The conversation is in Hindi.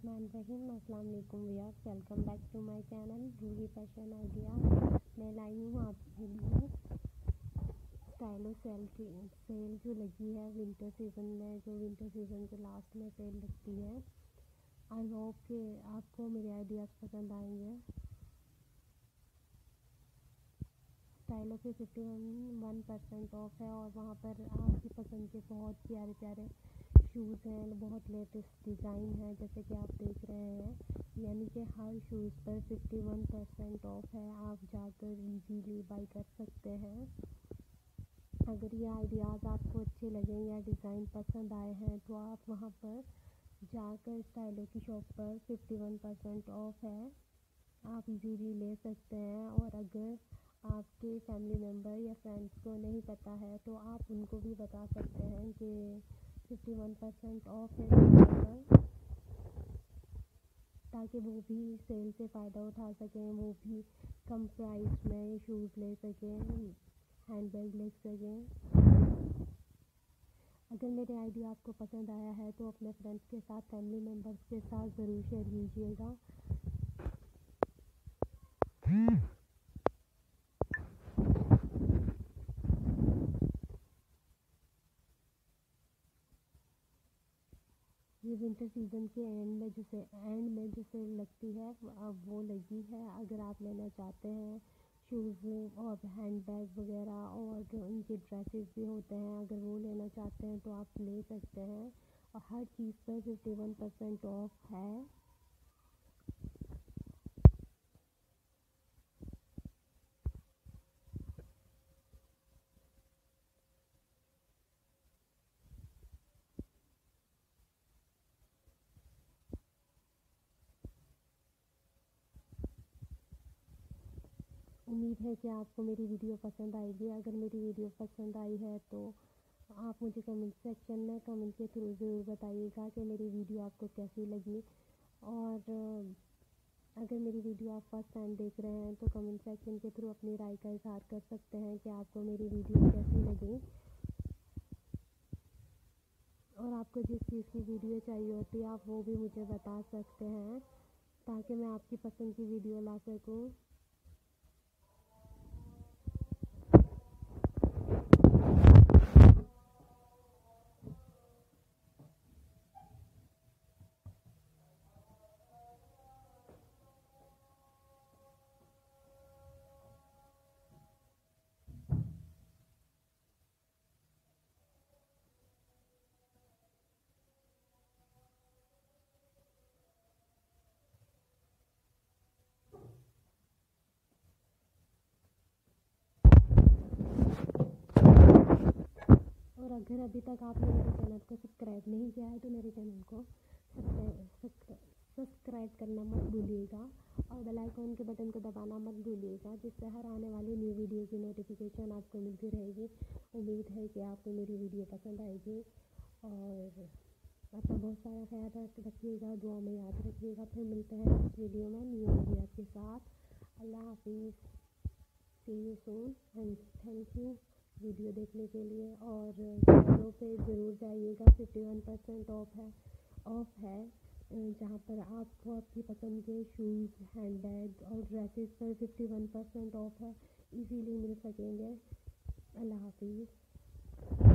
बिस्मिल्लाहिर्रहमानिर्रहीम। अस्सलाम वालेकुम viewers, welcome back to my channel Roohi fashion idea. मैं लाई हूँ आपके लिए स्टाइलो सेल जो लगी है विंटर सीज़न में, जो विंटर सीज़न के लास्ट में सेल लगती है। आई होप कि आपको मेरे आइडियाज़ पसंद आएंगे। स्टाइलो पे 51% ऑफ है और वहाँ पर आपकी पसंद के बहुत प्यारे प्यारे शूज़ हैं, बहुत लेटेस्ट डिज़ाइन है जैसे कि आप देख रहे हैं। यानी कि हर शूज़ पर 51% ऑफ है। आप जाकर इजीली बाई कर सकते हैं। अगर ये आइडियाज़ आपको अच्छे लगें या डिज़ाइन पसंद आए हैं तो आप वहाँ पर जाकर स्टाइलो की शॉप पर 51% ऑफ है, आप इजीली ले सकते हैं। और अगर आपके फैमिली मेम्बर या फ्रेंड्स को नहीं पता है तो आप उनको भी बता सकते हैं कि 51% ऑफ है पर, ताकि वो भी सेल से फ़ायदा उठा सकें, वो भी कम प्राइस में शूज़ ले सकें, हैंडबैग ले सकें। अगर मेरे आइडिया आपको पसंद आया है तो अपने फ्रेंड्स के साथ, फैमिली मेम्बर्स के साथ ज़रूर शेयर कीजिएगा। ये विंटर सीज़न के एंड में जो सेल लगती है अब वो लगी है। अगर आप लेना चाहते हैं शूज़ और हैंडबैग वगैरह और जो उनके ड्रेसेस भी होते हैं, अगर वो लेना चाहते हैं तो आप ले सकते हैं। और हर चीज़ पर 51% ऑफ है। उम्मीद है कि आपको मेरी वीडियो पसंद आएगी। अगर मेरी वीडियो पसंद आई है तो आप मुझे कमेंट सेक्शन में कमेंट के थ्रू ज़रूर बताइएगा कि मेरी वीडियो आपको कैसी लगी। और अगर मेरी वीडियो आप फर्स्ट टाइम देख रहे हैं तो कमेंट सेक्शन के थ्रू अपनी राय का इज़हार कर सकते हैं कि आपको मेरी वीडियो कैसी लगी। और आपको जिस चीज़ की वीडियो चाहिए होती है आप वो भी मुझे बता सकते हैं, ताकि मैं आपकी पसंद की वीडियो ला सकूँ। और अगर अभी तक आपने मेरे चैनल को सब्सक्राइब नहीं किया है तो मेरे चैनल को सब्सक्राइब करना मत भूलिएगा और बेल आइकन के बटन को दबाना मत भूलिएगा, जिससे हर आने वाली न्यू वीडियो की नोटिफिकेशन आपको मिलती रहेगी। उम्मीद है कि आपको मेरी वीडियो पसंद आएगी और अपना बहुत सारा ख्याल रखिएगा, दुआ में याद रखिएगा। फिर मिलते हैं नेक्स्ट वीडियो में न्यू आइडिया के साथ। अल्लाह हाफिज़, see you soon and thank you video देखने के लिए। और स्टाइलो पे ज़रूर जाइएगा, 51% ऑफ है जहाँ पर आपको आपकी पसंद के शूज़, हैंडबैग और ड्रेसेस पर 51% ऑफ है, इजीली मिल सकेंगे। अल्लाह हाफिज़।